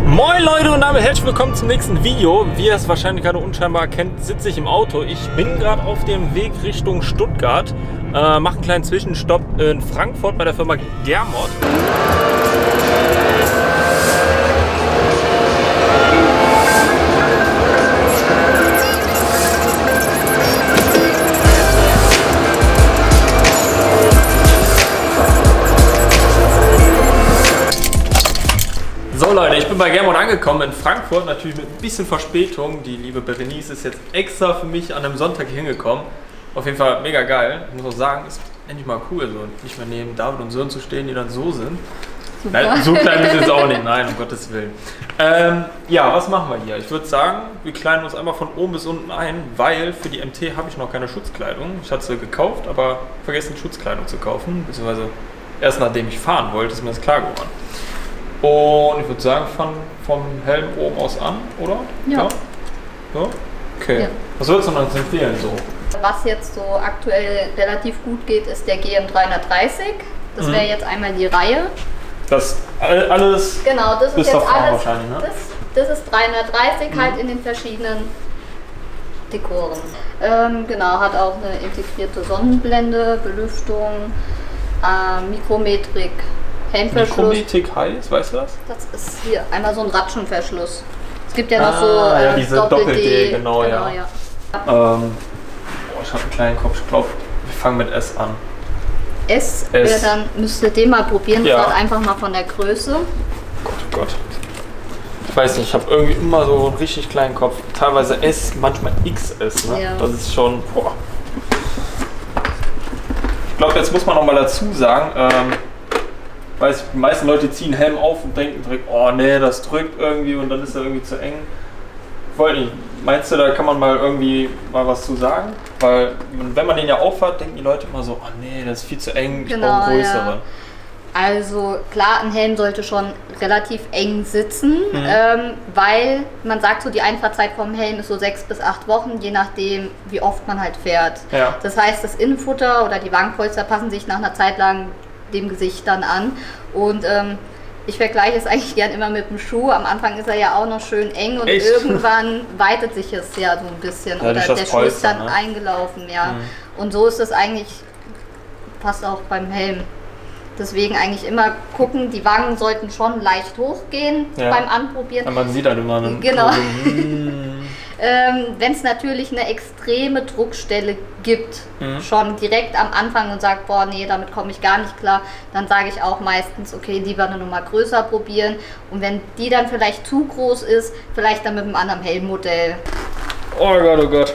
Moin Leute und damit herzlich willkommen zum nächsten Video. Wie ihr es wahrscheinlich gerade unscheinbar erkennt, sitze ich im Auto. Ich bin gerade auf dem Weg Richtung Stuttgart. Mache einen kleinen Zwischenstopp in Frankfurt bei der Firma Germod. So Leute, ich bin bei Germod angekommen in Frankfurt, natürlich mit ein bisschen Verspätung. Die liebe Berenice ist jetzt extra für mich an einem Sonntag hier hingekommen. Auf jeden Fall mega geil. Ich muss auch sagen, ist endlich mal cool, so nicht mehr neben David und Sören zu stehen, die dann so sind. Nein, so klein ist jetzt auch nicht, nein, um Gottes Willen. Ja, was machen wir hier? Ich würde sagen, wir kleiden uns einmal von oben bis unten ein, weil für die MT habe ich noch keine Schutzkleidung. Ich hatte sie gekauft, aber vergessen Schutzkleidung zu kaufen, beziehungsweise erst nachdem ich fahren wollte, ist mir das klar geworden. Und ich würde sagen, fangen vom Helm oben aus an, oder? Ja. Ja? Okay. Ja. Was würdest du uns empfehlen so? Was jetzt so aktuell relativ gut geht, ist der GM330. Das wäre jetzt einmal die Reihe. Das alles. Genau, das ist jetzt alles. Wahrscheinlich, ne? Das ist 330 halt in den verschiedenen Dekoren. Genau, hat auch eine integrierte Sonnenblende, Belüftung, Mikrometrik. Mikrometrik heißt, weißt du das? Das ist hier einmal so ein Ratschenverschluss. Es gibt ja noch so ja, diese Doppel-D, genau, ja. Boah, ich habe einen kleinen Kopf, ich glaube, wir fangen mit S an. S. Dann müsst ihr den mal probieren, ja. Einfach mal von der Größe. Gott, oh Gott. Ich weiß nicht, ich habe irgendwie immer so einen richtig kleinen Kopf. Teilweise S, manchmal XS, ne? Ja. Das ist schon, boah. Ich glaube, jetzt muss man noch mal dazu sagen, weiß, die meisten Leute ziehen Helm auf und denken direkt, oh nee, das drückt irgendwie und dann ist er irgendwie zu eng. Wollte nicht. Meinst du, da kann man mal irgendwie mal was zu sagen? Weil, wenn man den ja aufhat, denken die Leute immer so, oh nee, das ist viel zu eng, ich brauche einen größeren. Ja. Also klar, ein Helm sollte schon relativ eng sitzen, weil man sagt so, die Einfahrzeit vom Helm ist so 6 bis 8 Wochen, je nachdem, wie oft man halt fährt. Ja. Das heißt, das Innenfutter oder die Wagenpolster passen sich nach einer Zeit lang dem Gesicht dann an und ich vergleiche es eigentlich gern immer mit dem Schuh. Am Anfang ist er ja auch noch schön eng und irgendwann weitet sich es ja so ein bisschen oder der Schuh ist dann eingelaufen, ja. Und so ist es eigentlich, passt auch beim Helm. Deswegen eigentlich immer gucken, die Wangen sollten schon leicht hochgehen beim Anprobieren. Ja, man sieht halt immer einen. Genau. Wenn es natürlich eine extreme Druckstelle gibt, schon direkt am Anfang und sagt, boah, nee, damit komme ich gar nicht klar, dann sage ich auch meistens, okay, lieber eine Nummer größer probieren. Und wenn die dann vielleicht zu groß ist, vielleicht dann mit einem anderen Helmmodell. Oh Gott, oh Gott.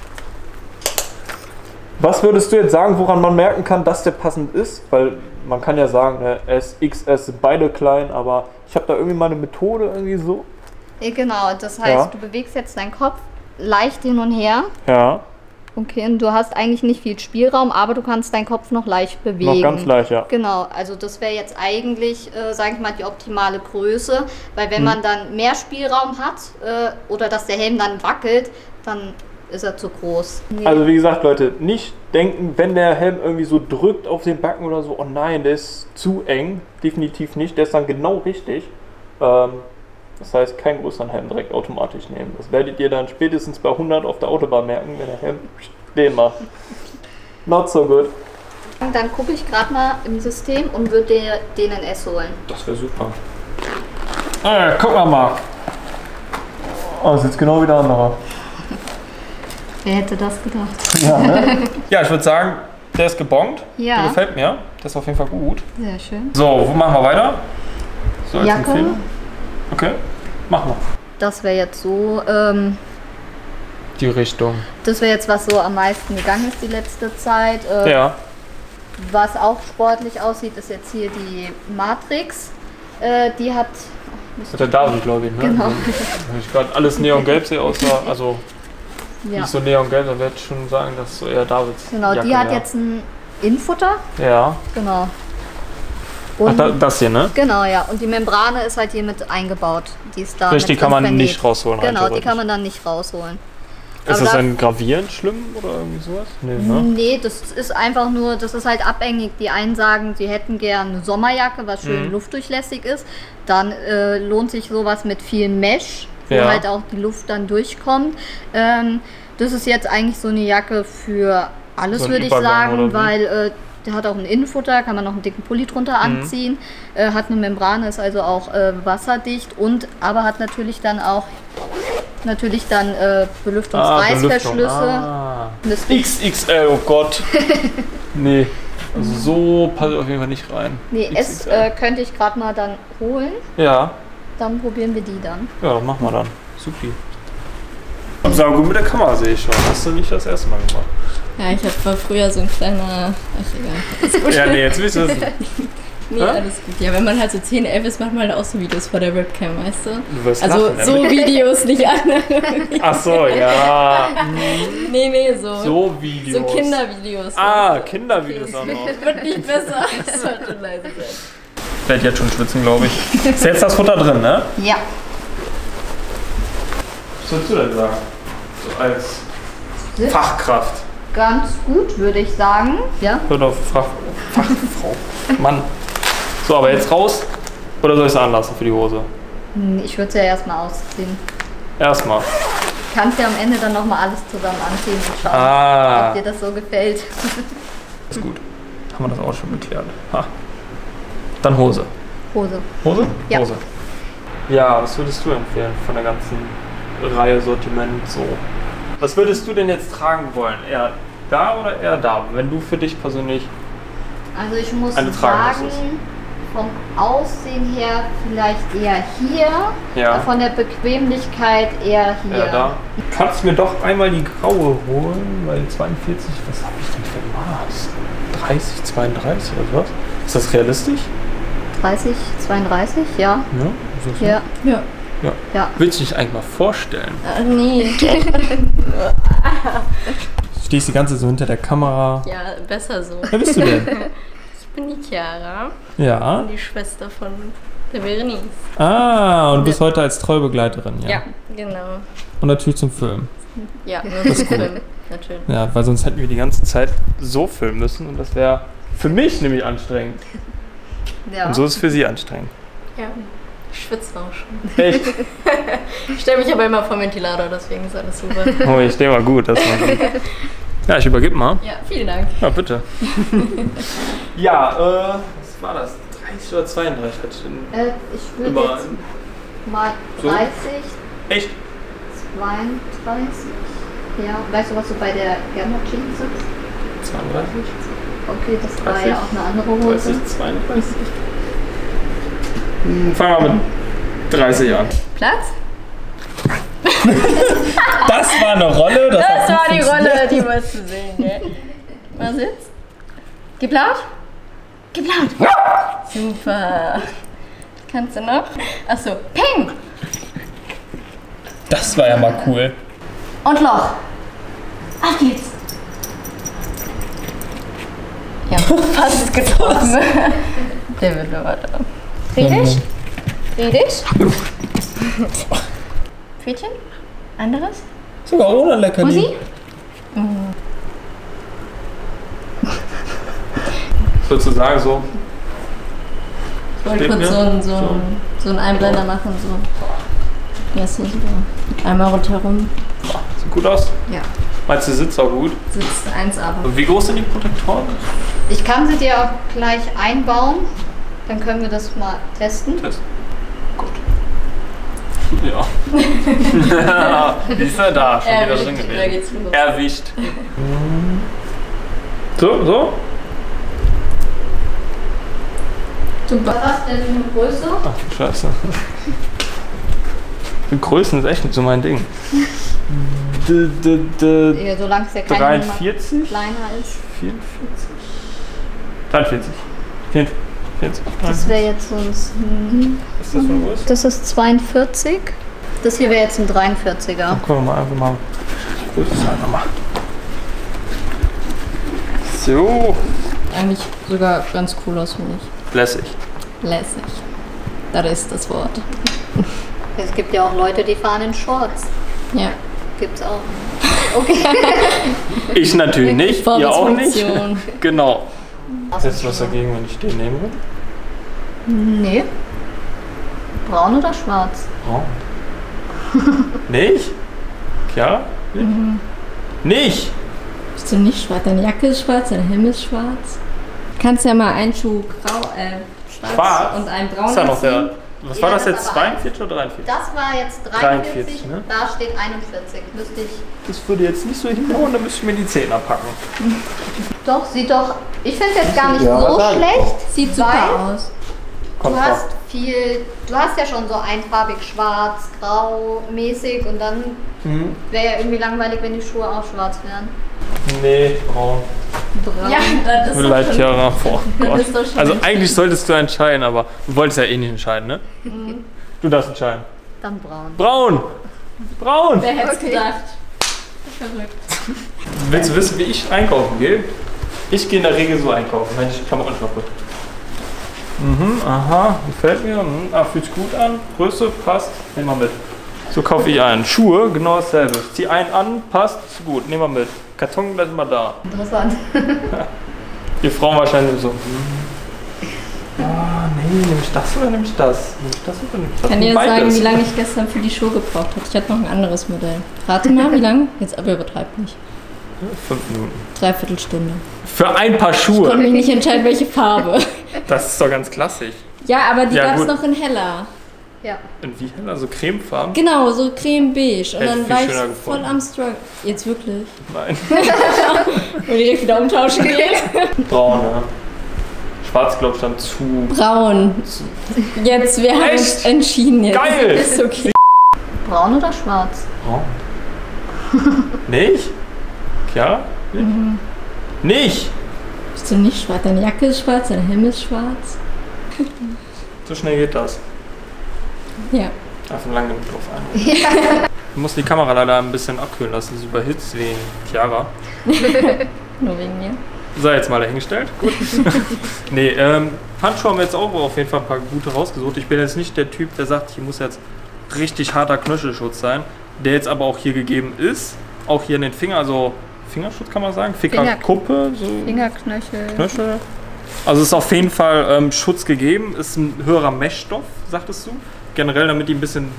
Was würdest du jetzt sagen, woran man merken kann, dass der passend ist? Weil man kann ja sagen, S, XS sind beide klein, aber ich habe da irgendwie mal eine Methode irgendwie so. Genau, das heißt, du bewegst jetzt deinen Kopf leicht hin und her. Ja. Okay, und du hast eigentlich nicht viel Spielraum, aber du kannst deinen Kopf noch leicht bewegen. Noch ganz leicht, ja. Genau, also das wäre jetzt eigentlich, sage ich mal, die optimale Größe, weil wenn man dann mehr Spielraum hat oder dass der Helm dann wackelt, dann ist er zu groß. Nee. Also wie gesagt, Leute, nicht denken, wenn der Helm irgendwie so drückt auf den Backen oder so, oh nein, der ist zu eng. Definitiv nicht, der ist dann genau richtig. Das heißt, keinen größeren Helm direkt automatisch nehmen. Das werdet ihr dann spätestens bei 100 auf der Autobahn merken, wenn der Helm den macht. Not so good. Dann gucke ich gerade mal im System und würde den in S holen. Das wäre super. Guck mal. Oh, ist jetzt genau wie der andere. Wer hätte das gedacht? Ja, ne? Ja, ich würde sagen, der ist gebongt. Ja. Der gefällt mir. Der ist auf jeden Fall gut. Sehr schön. So, wo machen wir weiter? So als Jacke. Empfehlung. Okay, machen wir. Das wäre jetzt so, die Richtung. Das wäre jetzt, was so am meisten gegangen ist die letzte Zeit. Ja. Was auch sportlich aussieht, ist jetzt hier die Matrix. Die hat... Der David, glaube ich, ne? Genau. Also, ich gerade alles neongelb sehe, außer, also nicht so neongelb, da werde ich schon sagen, das ist so eher Davids Genau, Jacke, die hat jetzt ein Innenfutter. Ja. Genau. Und das hier, ne? Genau, ja. Und die Membrane ist halt hier mit eingebaut. Die ist da. Richtig, die kann man nicht rausholen. Genau, die kann man dann nicht rausholen. Ist das dann gravierend schlimm oder irgendwie sowas? Nee, ne? Nee, das ist einfach nur, das ist halt abhängig. Die einen sagen, sie hätten gern eine Sommerjacke, was schön luftdurchlässig ist. Dann lohnt sich sowas mit viel Mesh, wo halt auch die Luft dann durchkommt. Das ist jetzt eigentlich so eine Jacke für alles, so würde ich sagen, weil der hat auch ein Innenfutter, kann man noch einen dicken Pulli drunter anziehen, hat eine Membrane, ist also auch wasserdicht und aber hat natürlich dann auch Belüftungsreißverschlüsse. XXL, oh Gott. Nee, also so passt auf jeden Fall nicht rein. Nee, S könnte ich gerade mal dann holen. Ja. Dann probieren wir die dann. Ja, dann machen wir dann. Supi. Aber gut mit der Kamera sehe ich schon. Hast du nicht das erste Mal gemacht? Ja, ich war früher so ein kleiner... Ach, egal. Alles gut. Ja, nee, jetzt willst du es. Nee, alles gut. Ja, wenn man halt so 10, 11 ist, macht man halt auch so Videos vor der Webcam, weißt du? Du wirst also lachen, so Videos, nicht andere. Ach so, ja. Nee, so. So Videos. So Kindervideos. Kindervideos auch noch. Wird nicht besser. Es sollte leise sein. Ich werde jetzt schon schwitzen, glaube ich. Ist jetzt das Futter drin, ne? Ja. Was würdest du denn sagen? So als Fachkraft. Ganz gut, würde ich sagen. Ja. Oder Fachfrau. Mann. So, aber jetzt raus. Oder soll ich es anlassen für die Hose? Ich würde es ja erstmal ausziehen. Erstmal. Kannst ja am Ende dann nochmal alles zusammen anziehen und schauen, ob dir das so gefällt. Ist gut. Haben wir das auch schon geklärt. Ha. Dann Hose. Hose. Hose? Ja. Hose. Ja, was würdest du empfehlen von der ganzen Reihe Sortiment so? Was würdest du denn jetzt tragen wollen? Eher da oder eher da? Wenn du für dich persönlich also ich muss eine sagen, vom Aussehen her vielleicht eher hier, von der Bequemlichkeit eher hier. Ja, da. Kannst du mir doch einmal die graue holen, weil 42, was habe ich denn für Maß? 30, 32 oder was? Ist das realistisch? 30, 32, ja. Ja? Ja. Ja. Willst du dich eigentlich mal vorstellen? Nee. Stehst die ganze Zeit so hinter der Kamera. Ja, besser so. Wer bist du denn? Ich bin die Chiara. Ja. Und die Schwester von der Berenice. Ah, und du bist heute als Treuebegleiterin, ja? Ja, genau. Und natürlich zum Film. Ja, nur zum Film, natürlich. Ja, weil sonst hätten wir die ganze Zeit so filmen müssen und das wäre für mich nämlich anstrengend. Ja. Und so ist es für sie anstrengend. Ja. Ich schwitze auch schon. Echt? Ich stelle mich aber immer vor den Ventilator, deswegen ist alles super. Oh, ich stehe mal gut. Das mal gut. Ja, ich übergebe mal. Ja, vielen Dank. Ja, bitte. Ja, was war das? 30 oder 32? Ich würde jetzt mal 30. So? Echt? 32. Ja, weißt du, was du bei der Germa Jeans sitzt? 32? Okay, das 30, war ja auch eine andere Hose. 30, 32. Fangen wir mit 30 an. Platz? Das war eine Rolle. Das war die Rolle, die wolltest du sehen, ne? Was jetzt? Geplant? Geplant! Super! Kannst du noch? Achso, Peng! Das war ja mal cool. Und Loch! Auf geht's! Ja, fast getroffen. Der wird nur weiter. Friedrich? Friedrich? Pfötchen? Anderes? Sogar ohne Leckerli. Musi? Sozusagen so. Ich wollte kurz so einen Einblender machen. So. Ja, so einmal rundherum. Sieht gut aus. Ja. Meinst du, sitzt auch gut? Sitzt 1A. Und wie groß sind die Protektoren? Ich kann sie dir auch gleich einbauen. Dann können wir das mal testen. Test. Gut. Ja. Wie ist er da? Schon wieder drin gewesen. Da geht's los. Erwischt. So? Super. Was hast du denn für eine Größe? Ach du Scheiße. Die Größen ist echt nicht so mein Ding. Ja, solange es ja kein 43? kleiner ist. 44? 43. 44. Das wäre jetzt so ein... Ist das so groß? Das ist 42. Das hier wäre jetzt ein 43er. Dann gucken wir mal einfach mal. Gut, das einfach mal. So. Eigentlich sogar ganz cool aus, finde ich. Lässig. Lässig. Das ist das Wort. Es gibt ja auch Leute, die fahren in Shorts. Ja. Gibt's auch. Okay. Ich natürlich nicht, ihr auch nicht. Vorwärtsfunktion. Genau. Setzt du was dagegen, wenn ich den nehme? Nee. Braun oder schwarz? Braun. Nicht? Ja? Nicht? Bist du nicht schwarz? Deine Jacke ist schwarz, dein Helm ist schwarz. Du kannst ja mal einen Schuh schwarz und einen braun Ist ja noch der. anziehen. Was Ja, war das das jetzt? aber 42 oder 43? Das war jetzt 43, 43, ne? da steht 41. Müsste ich. Das würde jetzt nicht so hinhauen, da müsste ich mir die Zähne abpacken. Doch, sieht doch. Ich finde es jetzt gar nicht Ja, so sag ich schlecht. Sieht super Weil- aus. Du hast du hast ja schon so einfarbig schwarz, grau mäßig und dann wäre ja irgendwie langweilig, wenn die Schuhe auch schwarz wären. Nee, braun. Braun. Ja, das Tut mir leid, Chiara. Oh Gott. ist doch schon Also eigentlich solltest du entscheiden, aber du wolltest ja eh nicht entscheiden, ne? Du darfst entscheiden. Dann braun. Braun! Braun! Wer hätte es Okay. gedacht? Verrückt. Willst du wissen, wie ich einkaufen gehe? Ich gehe in der Regel so einkaufen, wenn ich Klamotten shoppe. Aha, gefällt mir. Fühlt sich gut an. Größe, passt. Nehmen wir mit. So kaufe ich ein. Schuhe, genau dasselbe. Ich ziehe einen an, passt, ist gut. Nehmen wir mit. Karton bleibt immer da. Interessant. Die Frauen wahrscheinlich so. Nee, nehme ich das oder nehme ich das? Nehme ich das oder nehme ich das? Ich kann dir jetzt Beides. sagen, wie lange ich gestern für die Schuhe gebraucht habe. Ich hatte noch ein anderes Modell. Rate mal, wie lange? Jetzt aber übertreibt nicht. 5 Minuten. Dreiviertel Stunde. Für ein paar Ich konnte Schuhe. mich nicht entscheiden, welche Farbe. Das ist doch ganz klassisch. Ja, aber die Ja, gab es gut. noch in heller. Ja. Und wie hell? Also cremefarben? Genau, so creme-beige. Und Hätte ich dann viel war ich schöner voll gefunden. am Struggle. Jetzt wirklich. Nein. Und direkt wieder umtauschen gehen. Braun, ja. Schwarz, glaube ich, dann zu. Braun. Jetzt, wir haben uns Echt? entschieden jetzt. Geil! Ist okay. Braun oder schwarz? Braun. Nicht? Ja? Nicht? Bist du nicht schwarz? Deine Jacke ist schwarz, dein Helm ist schwarz. So schnell geht das. Ja. Einfach lange genug drauf ein. Du musst die Kamera leider ein bisschen abkühlen lassen, sie überhitzt wegen Chiara. Nur wegen mir. So, jetzt mal dahingestellt. Gut. Nee, Handschuhe haben wir jetzt auch auf jeden Fall ein paar gute rausgesucht. Ich bin jetzt nicht der Typ, der sagt, hier muss jetzt richtig harter Knöchelschutz sein, der jetzt aber auch hier gegeben ist. Auch hier in den Finger, also Fingerschutz kann man sagen, Fingerkuppe, so Fingerknöchel. Knöchel. Also ist auf jeden Fall Schutz gegeben, ist ein höherer Meshstoff, sagtest du. Generell, damit die ein bisschen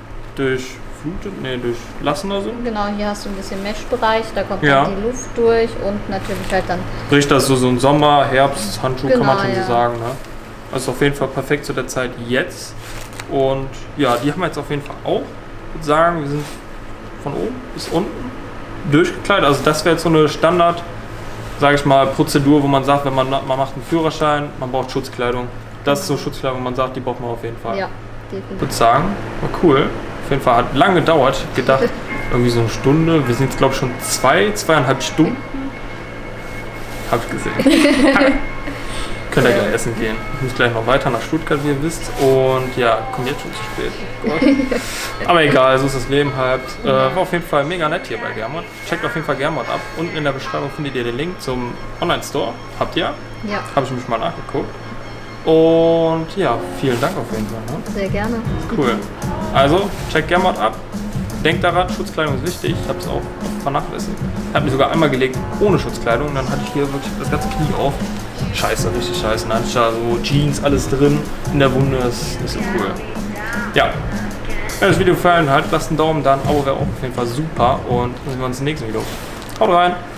durchlassen oder so. Genau, hier hast du ein bisschen Meshbereich, da kommt Ja. dann die Luft durch und natürlich halt dann. Sprich, das ist so ein Sommer-, Herbst-Handschuh, kann man Genau, schon ja. so sagen. Ne? Also auf jeden Fall perfekt zu der Zeit jetzt. Und ja, die haben wir jetzt auf jeden Fall auch. Ich würde sagen, wir sind von oben bis unten durchgekleidet. Also das wäre jetzt so eine Standard, sage ich mal, Prozedur, wo man sagt, wenn man macht einen Führerschein, man braucht Schutzkleidung. Das ist so Schutzkleidung, wo man sagt, die braucht man auf jeden Fall. Ja, Ich würde definitiv. sagen, war cool. Auf jeden Fall hat lange gedauert. Ich hab gedacht, irgendwie so eine Stunde. Wir sind jetzt, glaube ich, schon 2,5 Stunden. Hab ich gesehen. Könnt ihr gleich essen gehen. Ich muss gleich noch weiter nach Stuttgart, wie ihr wisst. Und ja, kommt jetzt schon zu spät. Oh Gott. Aber egal, so ist das Leben halt. War auf jeden Fall mega nett hier bei Germod. Checkt auf jeden Fall Germod ab. Unten in der Beschreibung findet ihr den Link zum Online-Store. Habt ihr? Ja, Habe ich mich mal nachgeguckt. Und ja, vielen Dank auf jeden Fall. Ne? sehr gerne. Cool. Also, check Germod ab. Denkt daran, Schutzkleidung ist wichtig. Ich habe es auch vernachlässigt. Ich habe mich sogar einmal gelegt ohne Schutzkleidung. Und dann hatte ich hier wirklich das ganze Knie auf. Scheiße, richtig scheiße. Dann hatte ich da so Jeans, alles drin in der Wunde. Das ist nicht so cool. Ja. Wenn das Video gefallen hat, lasst einen Daumen da. Ein Abo wäre auch auf jeden Fall super. Und dann sehen wir uns im nächsten Video. Haut rein!